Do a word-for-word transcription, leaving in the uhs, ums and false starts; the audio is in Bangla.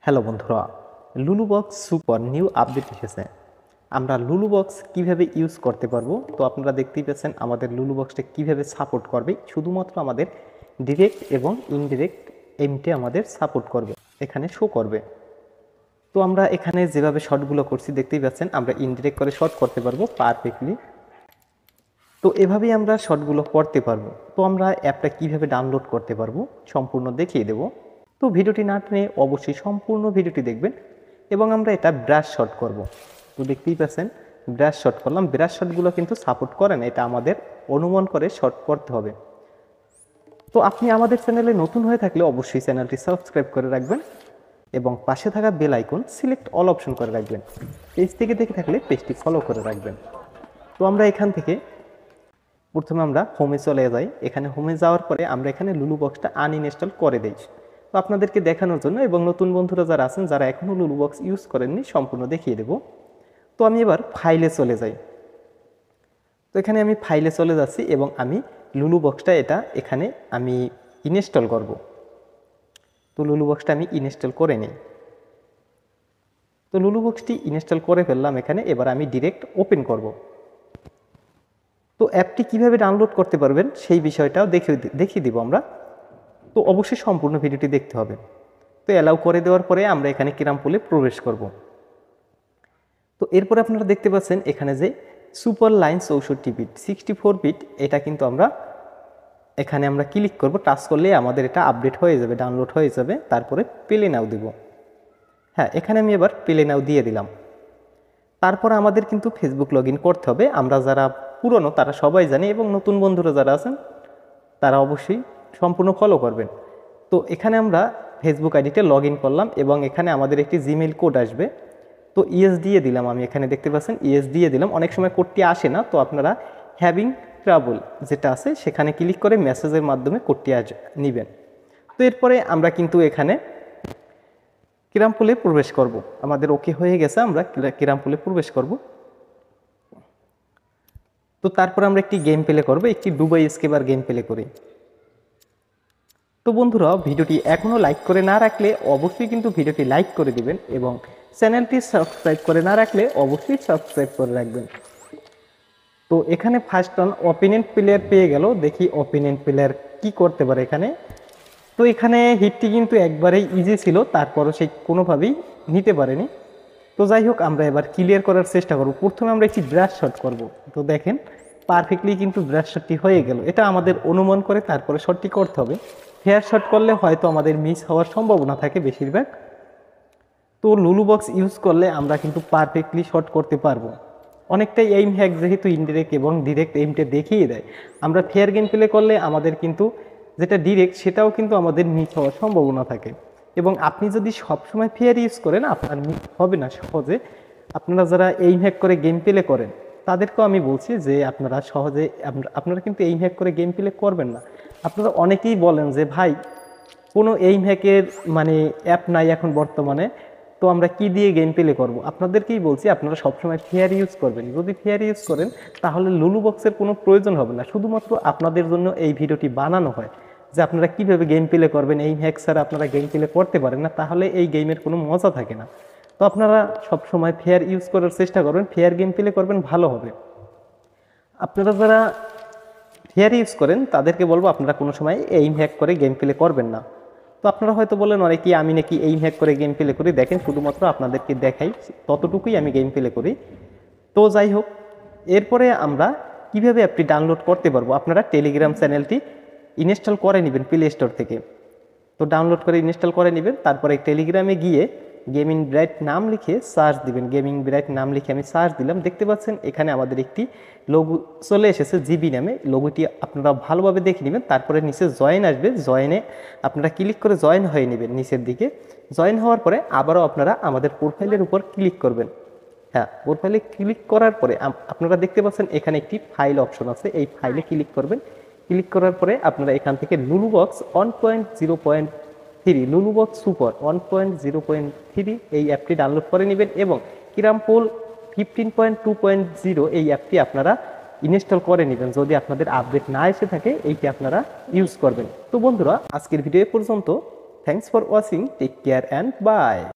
হ্যালো বন্ধুরা, লুলুবক্স সুপার নিউ আপডেট এসেছে। আমরা লুলুবক্স কিভাবে ইউজ করতে পারবো, তো আপনারা দেখতেই পাচ্ছেন আমাদের লুলুবক্সটা কিভাবে সাপোর্ট করবে। শুধুমাত্র আমাদের ডিরেক্ট এবং ইনডিরেক্ট এমটে আমাদের সাপোর্ট করবে, এখানে শো করবে। তো আমরা এখানে যেভাবে শটগুলো করছি দেখতেই পাচ্ছেন, আমরা ইনডিরেক্ট করে শট করতে পারবো পারফেক্টলি। তো এভাবেই আমরা শটগুলো করতে পারবো। তো আমরা অ্যাপটা কিভাবে ডাউনলোড করতে পারবো সম্পূর্ণ দেখিয়ে দেবো। তো ভিডিওটি না টেনে অবশ্যই সম্পূর্ণ ভিডিওটি দেখবেন এবং আমরা এটা ব্রাশ শট করব। তো দেখতেই পাচ্ছেন ব্রাশ শট করলাম। ব্রাশ শটগুলো কিন্তু সাপোর্ট করে না, এটা আমাদের অনুমান করে শট করতে হবে। তো আপনি আমাদের চ্যানেলে নতুন হয়ে থাকলে অবশ্যই চ্যানেলটি সাবস্ক্রাইব করে রাখবেন এবং পাশে থাকা bell icon select all option করে রাখবেন। পেজ থেকে দেখে থাকলে পেজটি ফলো করে রাখবেন। তো আমরা এখান থেকে প্রথমে আমরা হোমে চলে যাই। এখানে হোমে যাওয়ার পরে আমরা এখানে লুলুবক্সটা আনইনস্টল করে দিই। তো আপনাদেরকে দেখানোর জন্য এবং নতুন বন্ধুরা যারা আছেন, যারা এখনও লুলুবক্স ইউজ করেননি, সম্পূর্ণ দেখিয়ে দেব। তো আমি এবার ফাইলে চলে যাই। তো এখানে আমি ফাইলে চলে যাচ্ছি এবং আমি লুলুবক্সটা এটা এখানে আমি ইনস্টল করব। তো লুলুবক্সটা আমি ইনস্টল করে নিই। তো লুলুবক্সটি ইনস্টল করে ফেললাম এখানে। এবার আমি ডিরেক্ট ওপেন করব। তো অ্যাপটি কিভাবে ডাউনলোড করতে পারবেন সেই বিষয়টাও দেখিয়ে দেখিয়ে দিব আমরা। তো অবশ্যই সম্পূর্ণ ভিডিওটি দেখতে হবে। তো অ্যালাউ করে দেওয়ার পরে আমরা এখানে ক্যারমপুলে প্রবেশ করব। তো এরপরে আপনারা দেখতে পাচ্ছেন এখানে যে সুপার লাইন চৌষট্টি বিট সিক্সটি ফোর বিট, এটা কিন্তু আমরা এখানে আমরা ক্লিক করব। টাচ করলে আমাদের এটা আপডেট হয়ে যাবে, ডাউনলোড হয়ে যাবে। তারপরে প্লে নাও দেব। হ্যাঁ, এখানে আমি এবার প্লে নাও দিয়ে দিলাম। তারপরে আমাদের কিন্তু ফেসবুক লগ ইন করতে হবে। আমরা যারা পুরনো তারা সবাই জানে এবং নতুন বন্ধুরা যারা আছেন তারা অবশ্যই সম্পূর্ণ ফলো করবেন। তো এখানে আমরা ফেসবুক আইডিতে লগ ইন করলাম এবং এখানে আমাদের একটি জিমেইল কোড আসবে। তো ইএস দিয়ে দিলাম আমি, এখানে দেখতে পাচ্ছেন ইএস দিয়ে দিলাম। অনেক সময় কোডটি আসে না, তো আপনারা হ্যাভিং ট্রাবল যেটা আছে সেখানে ক্লিক করে মেসেজের মাধ্যমে কোডটি আজ নেবেন। তো এরপরে আমরা কিন্তু এখানে ক্যারমপুলে প্রবেশ করব। আমাদের ওকে হয়ে গেছে, আমরা ক্যারমপুলে প্রবেশ করব। তো তারপর আমরা একটি গেম প্লে করব, একটি দুবাই স্কেপার গেম প্লে করি। তো বন্ধুরা, ভিডিওটি এখনও লাইক করে না রাখলে অবশ্যই কিন্তু ভিডিওটি লাইক করে দিবেন এবং চ্যানেলটি সাবস্ক্রাইব করে না রাখলে অবশ্যই সাবস্ক্রাইব করে রাখবেন। তো এখানে ফার্স্ট অন অপিনিয়ন প্লেয়ার পেয়ে গেল। দেখি অপিনিয়ন প্লেয়ার কি করতে পারে এখানে। তো এখানে হিটটি কিন্তু একবারেই ইজি ছিল, তারপরও সে কোনোভাবেই নিতে পারেনি। তো যাই হোক, আমরা এবার ক্লিয়ার করার চেষ্টা করব। প্রথমে আমরা একটি ব্রাশ শট করব। তো দেখেন পারফেক্টলি কিন্তু ব্রাশ শটটি হয়ে গেল। এটা আমাদের অনুমান করে তারপরে শটটি করতে হবে। ফেয়ার শট করলে হয়তো আমাদের মিস হওয়ার সম্ভাবনা থাকে বেশিরভাগ। তো লুলুবক্স ইউজ করলে আমরা কিন্তু পারফেক্টলি শট করতে পারবো। অনেকটাই এইম হ্যাক, যেহেতু ইনডিরেক্ট এবং ডিরেক্ট এইমটা দেখিয়ে দেয়। আমরা ফেয়ার গেম প্লে করলে আমাদের কিন্তু যেটা ডিরেক্ট সেটাও কিন্তু আমাদের মিস হওয়ার সম্ভাবনা থাকে। এবং আপনি যদি সবসময় ফেয়ার ইউজ করেন আপনার মিস হবে না সহজে। আপনারা যারা এইম হ্যাক করে গেম প্লে করেন তাদেরকেও আমি বলছি যে আপনারা সহজে আপনারা কিন্তু এইম হ্যাক করে গেম প্লে করবেন না। আপনারা অনেকেই বলেন যে ভাই কোনো এইম হ্যাকের মানে অ্যাপ নাই এখন বর্তমানে, তো আমরা কি দিয়ে গেম প্লে করব। আপনাদেরকেই বলছি আপনারা সবসময় ফেয়ার ইউজ করবেন। যদি ফেয়ার ইউজ করেন তাহলে লুলুবক্সের কোনো প্রয়োজন হবে না। শুধুমাত্র আপনাদের জন্য এই ভিডিওটি বানানো হয় যে আপনারা কীভাবে গেম প্লে করবেন। এই হ্যাক ছাড়া আপনারা গেম প্লে করতে পারেন না, তাহলে এই গেমের কোনো মজা থাকে না। তো আপনারা সবসময় ফেয়ার ইউজ করার চেষ্টা করবেন, ফেয়ার গেম প্লে করবেন, ভালো হবে। আপনারা যারা ফেয়ার ইউজ করেন তাদেরকে বলবো আপনারা কোনো সময় এইম হ্যাক করে গেম প্লে করবেন না। তো আপনারা হয়তো বলেন অনেকেই আমি নাকি এইম হ্যাক করে গেম প্লে করি। দেখেন শুধুমাত্র আপনাদেরকে দেখাই, ততটুকুই আমি গেম প্লে করি। তো যাই হোক, এরপরে আমরা কিভাবে অ্যাপটি ডাউনলোড করতে পারবো। আপনারা টেলিগ্রাম চ্যানেলটি ইনস্টল করে নেবেন প্লে স্টোর থেকে। তো ডাউনলোড করে ইনস্টল করে নেবেন। তারপরে টেলিগ্রামে গিয়ে গেমিং ব্রাইট নাম লিখে সার্চ দিবেন। গেমিং ব্রাইট নাম লিখে আমি সার্চ দিলাম। দেখতে পাচ্ছেন এখানে আমাদের একটি লোগো চলে এসেছে জিবি নামে। লোগোটি আপনারা ভালোভাবে দেখে নেবেন। তারপরে নিচে জয়েন আসবে, জয়েনে আপনারা ক্লিক করে জয়েন হয়ে নেবেন নিচের দিকে। জয়েন হওয়ার পরে আবারও আপনারা আমাদের প্রোফাইলের উপর ক্লিক করবেন। হ্যাঁ, প্রোফাইলে ক্লিক করার পরে আপনারা দেখতে পাচ্ছেন এখানে একটি ফাইল অপশন আছে, এই ফাইলে ক্লিক করবেন। ক্লিক করার পরে আপনারা এখান থেকে Lulubox one point zero point three Lulubox super one point zero point three এই অ্যাপটি ডাউনলোড করে নেবেন এবং carrom pool fifteen point two point zero এই অ্যাপটি আপনারা ইনস্টল করে নেবেন। যদি আপনাদের আপডেট না এসে থাকে এইটি আপনারা ইউজ করবেন। তো বন্ধুরা, আজকের ভিডিও পর্যন্ত। Thanks for watching, take care and by.